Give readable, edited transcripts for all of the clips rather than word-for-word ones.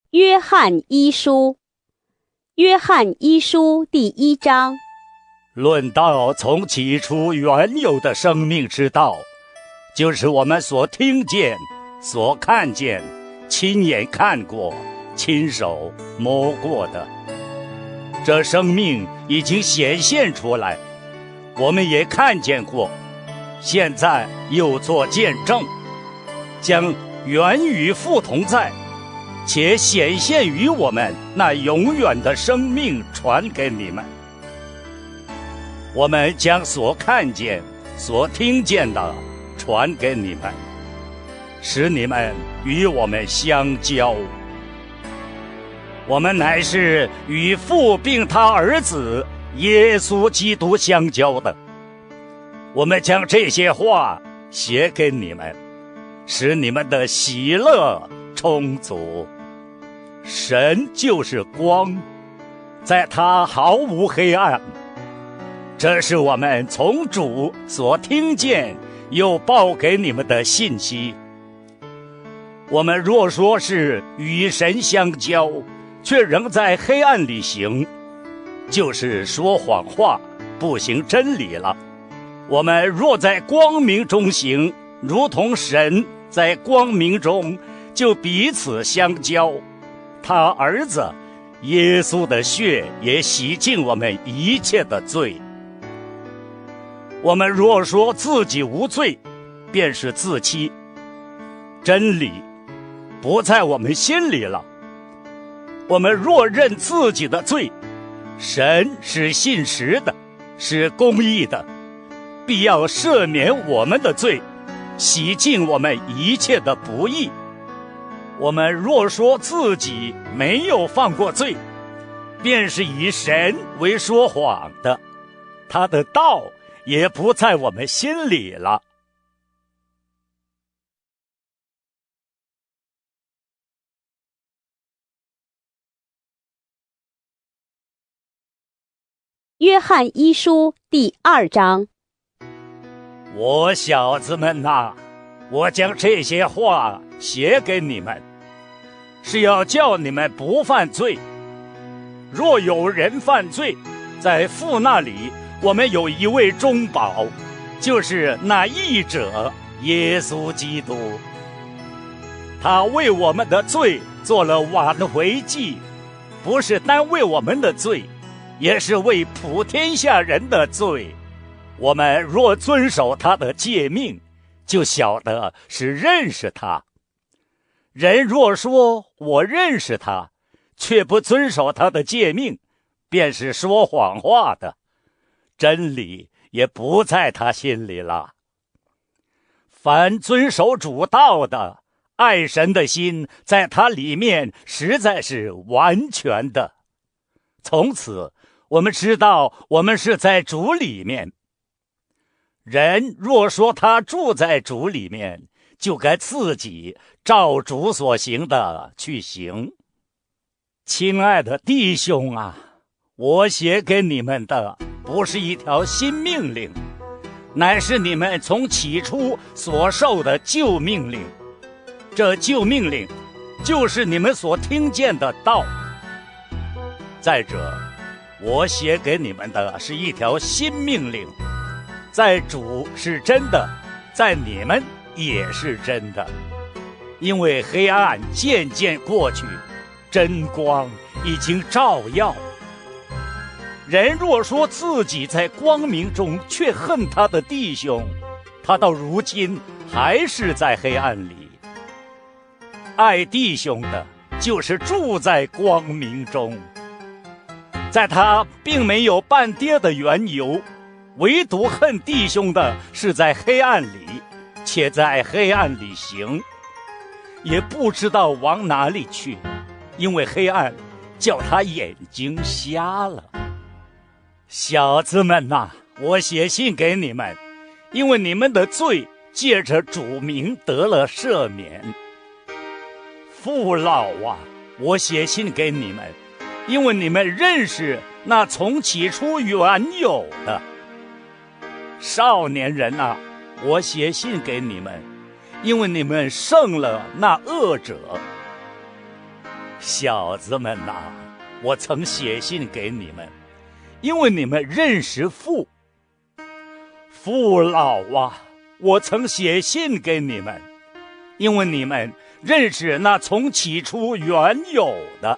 约翰一书，约翰一书第1章。 论到从起初原有的生命之道，就是我们所听见、所看见、亲眼看过、亲手摸过的。这生命已经显现出来，我们也看见过，现在又做见证，将原与父同在，且显现于我们那永远的生命传给你们。我们将所看见、所听见的传给你们，使你们与我们相交。我们乃是与父并他儿子耶稣基督相交的。我们将这些话写给你们，使你们的喜乐充足。神就是光，在他毫无黑暗。这是我们从主所听见又报给你们的信息。我们若说是与神相交，却仍在黑暗里行，就是说谎话，不行真理了。我们若在光明中行，如同神在光明中，就彼此相交。他儿子耶稣的血也洗净我们一切的罪。我们若说自己无罪，便是自欺，真理不在我们心里了。我们若认自己的罪，神是信实的，是公义的，必要赦免我们的罪，洗净我们一切的不义。我们若说自己没有犯过罪，便是以神为说谎的，他的道也不在我们心里了。 约翰一书第2章。 我小子们哪，我将这些话写给你们，是要叫你们不犯罪。若有人犯罪，在父那里我们有一位中保，就是那义者耶稣基督。他为我们的罪做了挽回祭，不是单为我们的罪，也是为普天下人的罪。我们若遵守他的诫命，就晓得是认识他。人若说我认识他，却不遵守他的诫命，便是说谎话的，真理也不在他心里了。凡遵守主道的，爱神的心在他里面实在是完全的。从此我们知道我们是在主里面。人若说他住在主里面，就该自己照主所行的去行。亲爱的弟兄啊，我写给你们的不是一条新命令，乃是你们从起初所受的旧命令。这旧命令就是你们所听见的道。再者，我写给你们的是一条新命令，在主是真的，在你们也是真的。因为黑暗渐渐过去，真光已经照耀。人若说自己在光明中，却恨他的弟兄，他到如今还是在黑暗里。爱弟兄的，就是住在光明中，在他并没有半跌的缘由。唯独恨弟兄的，是在黑暗里，且在黑暗里行，也不知道往哪里去，因为黑暗叫他眼睛瞎了。小子们哪，我写信给你们，因为你们的罪借着主名得了赦免。父老啊，我写信给你们，因为你们认识那从起初原有的。少年人啊，我写信给你们，因为你们胜了那恶者。 小子们呐，我曾写信给你们，因为你们认识父。父老啊，我曾写信给你们，因为你们认识那从起初原有的。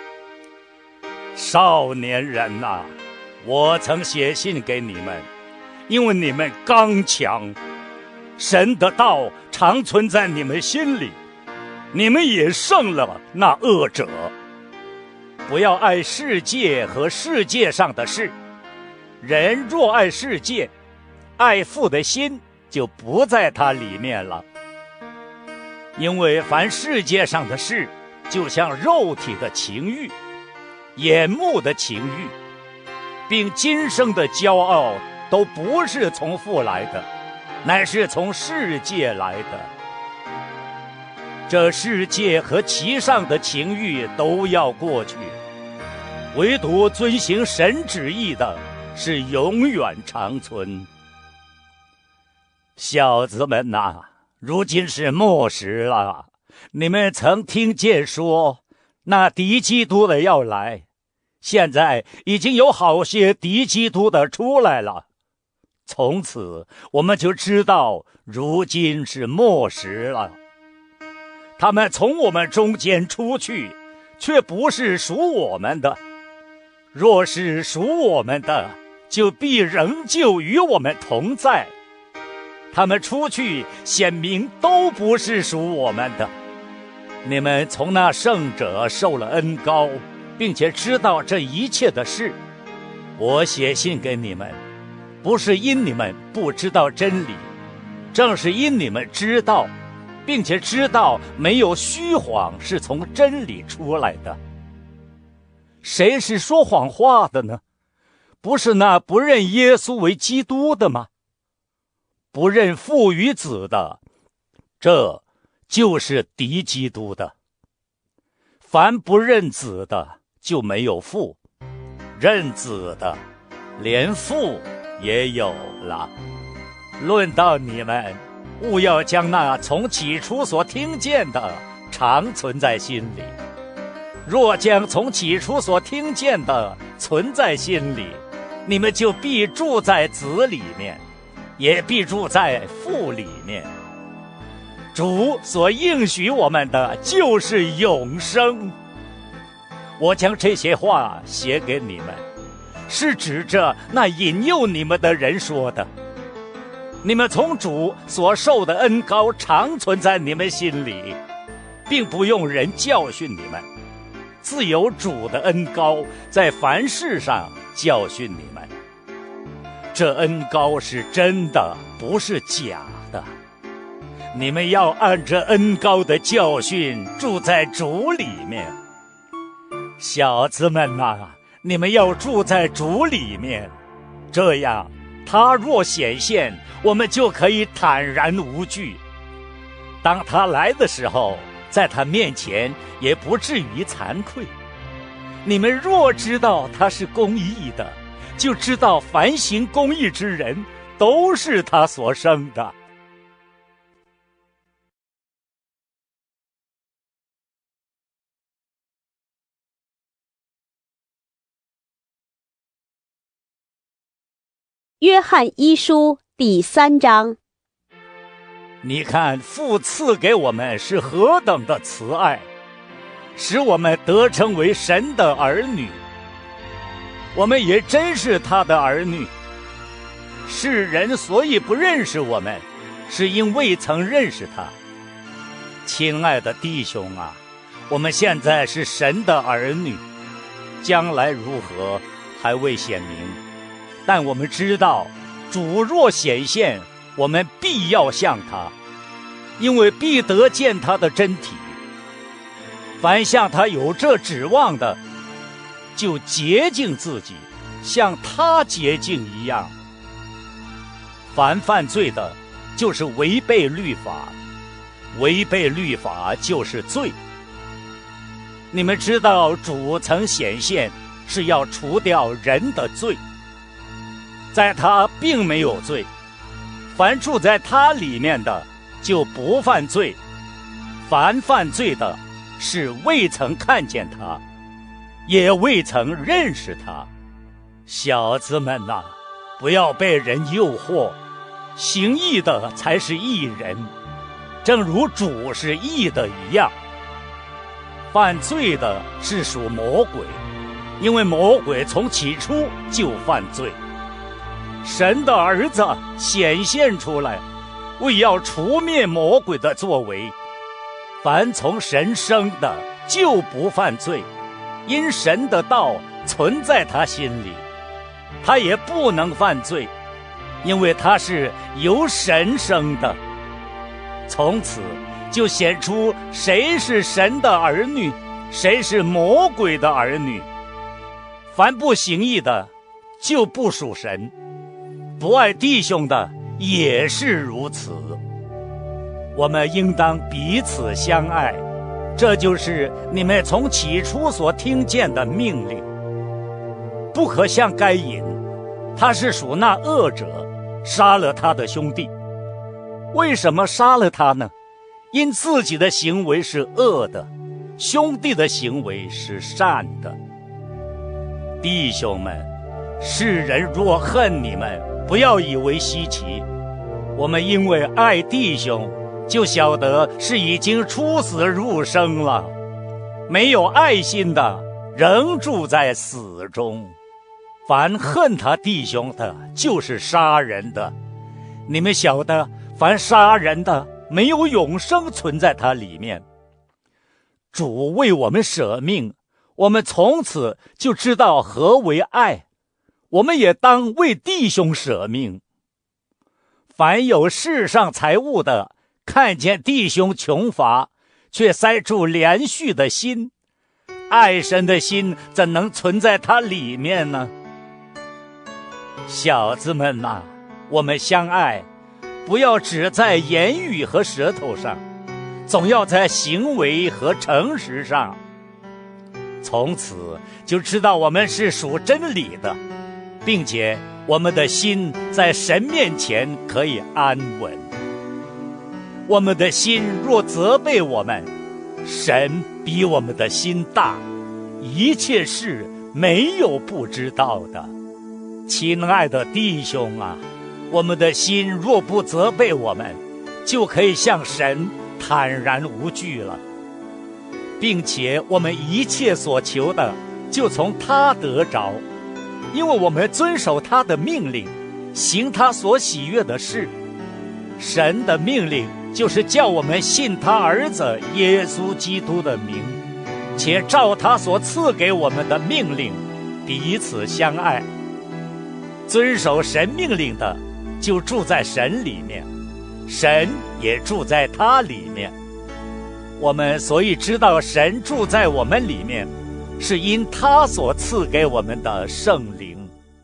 少年人呐，我曾写信给你们，因为你们刚强，神的道常存在你们心里，你们也胜了那恶者。不要爱世界和世界上的事，人若爱世界，爱父的心就不在它里面了。因为凡世界上的事，就像肉体的情欲、眼目的情欲，并今生的骄傲，都不是从父来的，乃是从世界来的。这世界和其上的情欲都要过去，唯独遵行神旨意的是永远长存。小子们呐，如今是末时了。你们曾听见说那敌基督的要来，现在已经有好些敌基督的出来了。从此我们就知道如今是末时了。他们从我们中间出去，却不是属我们的。若是属我们的，就必仍旧与我们同在。他们出去，显明都不是属我们的。你们从那圣者受了恩膏，并且知道这一切的事。我写信给你们，不是因你们不知道真理，正是因你们知道，并且知道没有虚谎是从真理出来的。谁是说谎话的呢？不是那不认耶稣为基督的吗？不认父与子的，这就是敌基督的。凡不认子的，就没有父；认子的，连父也有了。论到你们，务要将那从起初所听见的常存在心里。若将从起初所听见的存在心里，你们就必住在子里面，也必住在父里面。主所应许我们的就是永生。我将这些话写给你们，是指着那引诱你们的人说的。你们从主所受的恩膏常存在你们心里，并不用人教训你们，自有主的恩膏在凡事上教训你们。这恩膏是真的，不是假的。你们要按着恩膏的教训住在主里面。小子们呐，你们要住在主里面，这样他若显现，我们就可以坦然无惧。当他来的时候，在他面前也不至于惭愧。你们若知道他是公义的，就知道凡行公义之人都是他所生的。 约翰一书第3章。 你看父赐给我们是何等的慈爱，使我们得称为神的儿女。我们也真是他的儿女。世人所以不认识我们，是因未曾认识他。亲爱的弟兄啊，我们现在是神的儿女，将来如何还未显明，但我们知道主若显现，我们必要像他，因为必得见他的真体。凡向他有这指望的，就洁净自己，像他洁净一样。凡犯罪的，就是违背律法，违背律法就是罪。你们知道主曾显现，是要除掉人的罪，在他并没有罪。凡住在他里面的，就不犯罪；凡犯罪的， 是未曾看见他，也未曾认识他。小子们呐，不要被人诱惑，行义的才是义人，正如主是义的一样。犯罪的是属魔鬼，因为魔鬼从起初就犯罪。神的儿子显现出来，为要除灭魔鬼的作为。凡从神生的就不犯罪，因神的道存在他心里，他也不能犯罪，因为他是由神生的。从此就显出谁是神的儿女，谁是魔鬼的儿女。凡不行义的，就不属神；不爱弟兄的，也是如此。我们应当彼此相爱，这就是你们从起初所听见的命令。不可像该隐，他是属那恶者，杀了他的兄弟。为什么杀了他呢？因自己的行为是恶的，兄弟的行为是善的。弟兄们，世人若恨你们，不要以为稀奇。我们因为爱弟兄，就晓得是已经出死入生了。没有爱心的，仍住在死中。凡恨他弟兄的，就是杀人的。你们晓得，凡杀人的，没有永生存在他里面。主为我们舍命，我们从此就知道何为爱。我们也当为弟兄舍命。凡有世上财物的，看见弟兄穷乏，却塞住连续的心，爱神的心怎能存在他里面呢？小子们呐，我们相爱，不要只在言语和舌头上，总要在行为和诚实上。从此就知道我们是属真理的，并且我们的心在神面前可以安稳。我们的心若责备我们，神比我们的心大，一切事没有不知道的。亲爱的弟兄啊，我们的心若不责备我们，就可以向神坦然无惧了，并且我们一切所求的就从他得着，因为我们遵守他的命令，行他所喜悦的事。神的命令就是叫我们信他儿子耶稣基督的名，且照他所赐给我们的命令彼此相爱。遵守神命令的，就住在神里面，神也住在他里面。我们所以知道神住在我们里面，是因他所赐给我们的圣灵。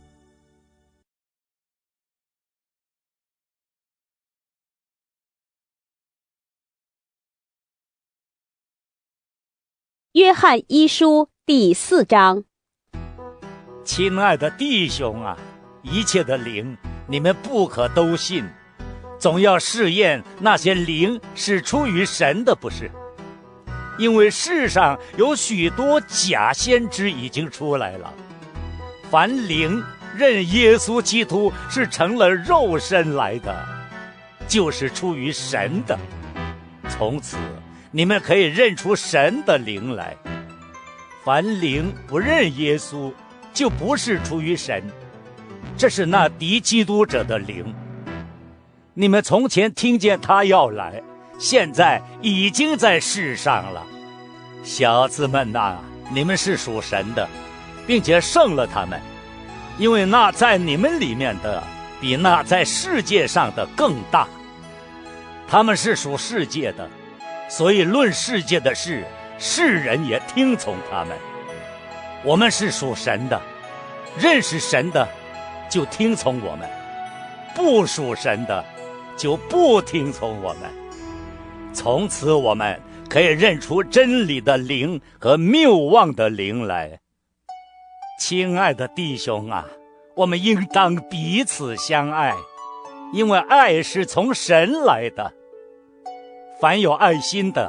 约翰一书第4章。 亲爱的弟兄啊，一切的灵你们不可都信，总要试验那些灵是出于神的，不是？因为世上有许多假先知已经出来了。凡灵认耶稣基督是成了肉身来的，就是出于神的。从此你们可以认出神的灵来。凡灵不认耶稣，就不是出于神，这是那敌基督者的灵。你们从前听见他要来，现在已经在世上了。小子们呐，你们是属神的，并且胜了他们，因为那在你们里面的比那在世界上的更大。他们是属世界的，所以论世界的事，世人也听从他们。我们是属神的，认识神的就听从我们，不属神的就不听从我们。从此我们可以认出真理的灵和谬妄的灵来。亲爱的弟兄啊，我们应当彼此相爱，因为爱是从神来的。凡有爱心的，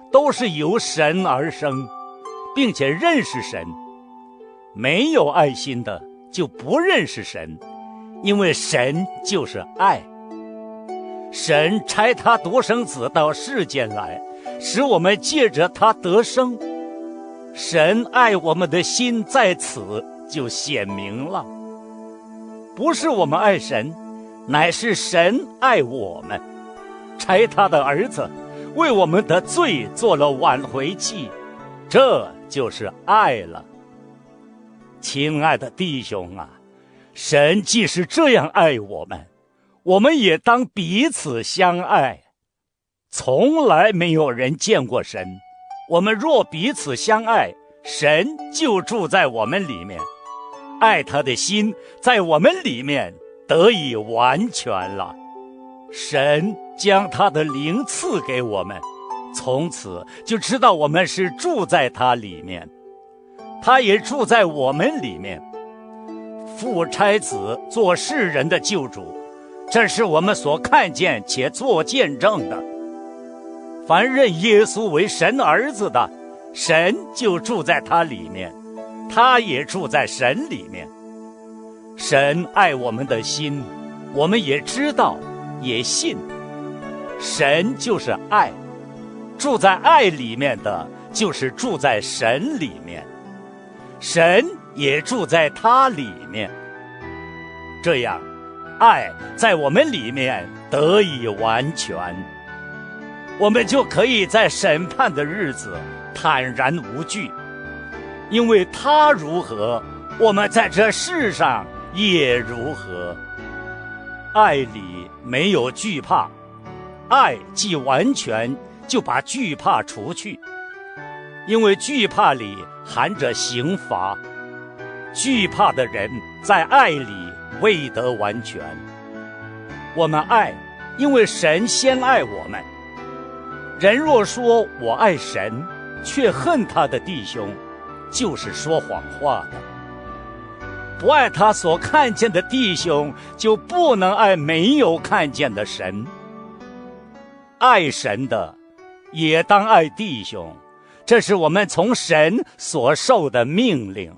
都是由神而生，并且认识神。没有爱心的就不认识神，因为神就是爱。神差他独生子到世间来，使我们借着他得生。神爱我们的心在此就显明了，不是我们爱神，乃是神爱我们，差他的儿子为我们的罪做了挽回祭，这就是爱了。亲爱的弟兄啊，神既是这样爱我们，我们也当彼此相爱。从来没有人见过神，我们若彼此相爱，神就住在我们里面，爱他的心在我们里面得以完全了。神将他的灵赐给我们，从此就知道我们是住在他里面，他也住在我们里面。父差子做世人的救主，这是我们所看见且做见证的。凡认耶稣为神儿子的，神就住在他里面，他也住在神里面。神爱我们的心，我们也知道也信。神就是爱，住在爱里面的就是住在神里面，神也住在他里面。这样爱在我们里面得以完全，我们就可以在审判的日子坦然无惧，因为他如何，我们在这世上也如何。爱里没有惧怕，爱既完全，就把惧怕除去，因为惧怕里含着刑罚。惧怕的人在爱里未得完全。我们爱，因为神先爱我们。人若说我爱神，却恨他的弟兄，就是说谎话的。不爱他所看见的弟兄，就不能爱没有看见的神。爱神的也当爱弟兄，这是我们从神所受的命令。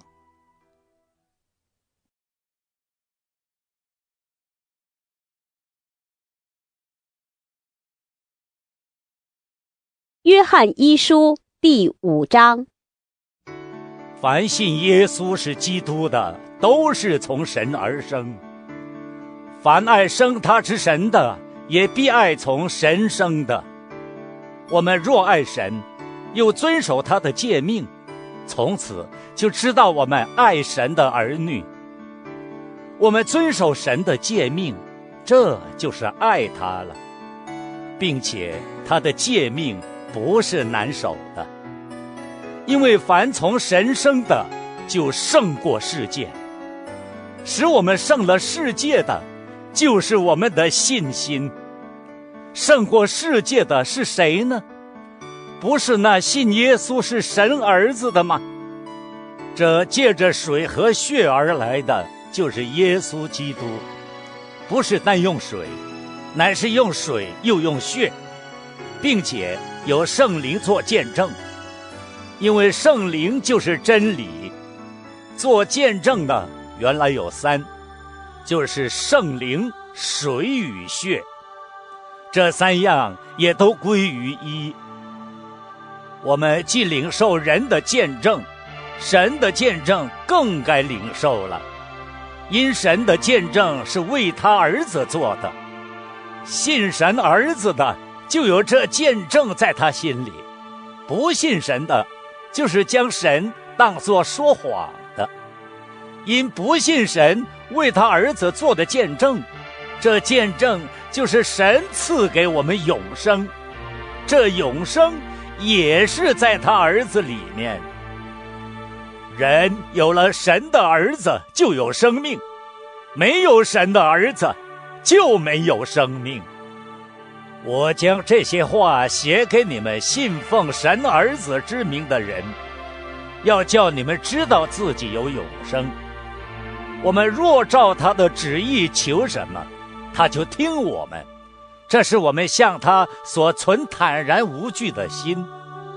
约翰一书第5章。 凡信耶稣是基督的，都是从神而生。凡爱生他之神的，也必爱从神生的。我们若爱神，又遵守他的诫命，从此就知道我们爱神的儿女。我们遵守神的诫命，这就是爱他了，并且他的诫命不是难守的，因为凡从神生的，就胜过世界。使我们胜了世界的，就是我们的信心。胜过世界的是谁呢？不是那信耶稣是神儿子的吗？这借着水和血而来的，就是耶稣基督，不是单用水，乃是用水又用血，并且有圣灵做见证。因为圣灵就是真理。做见证的原来有3，就是圣灵、水与血，这3样也都归于一。我们既领受人的见证，神的见证更该领受了，因神的见证是为他儿子做的。信神儿子的，就有这见证在他心里；不信神的，就是将神当作说谎的。因不信神为他儿子做的见证，这见证就是神赐给我们永生，这永生也是在他儿子里面。人有了神的儿子，就有生命；没有神的儿子，就没有生命。我将这些话写给你们信奉神儿子之名的人，要叫你们知道自己有永生。我们若照他的旨意求什么，他就听我们。这是我们向他所存坦然无惧的心。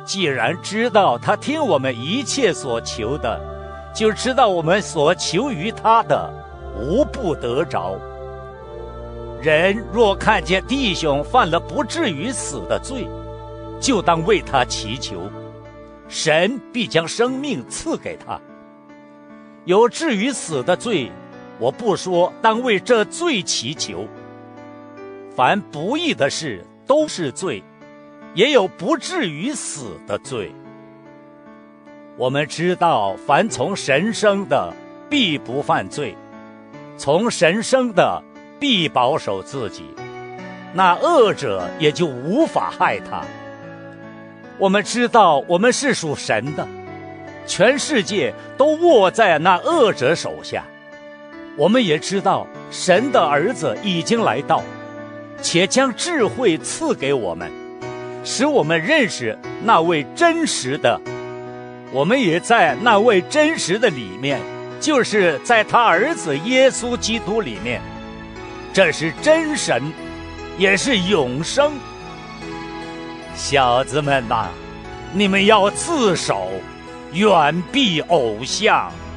既然知道他听我们一切所求的，就知道我们所求于他的，无不得着。人若看见弟兄犯了不至于死的罪，就当为他祈求，神必将生命赐给他。有至于死的罪，我不说当为这罪祈求。凡不义的事都是罪，也有不至于死的罪。我们知道，凡从神生的，必不犯罪；从神生的，必保守自己，那恶者也就无法害他。我们知道，我们是属神的，全世界都握在那恶者手下。我们也知道，神的儿子已经来到，且将智慧赐给我们，使我们认识那位真实的。我们也在那位真实的里面，就是在他儿子耶稣基督里面。这是真神，也是永生。小子们呐，你们要自守，远避偶像。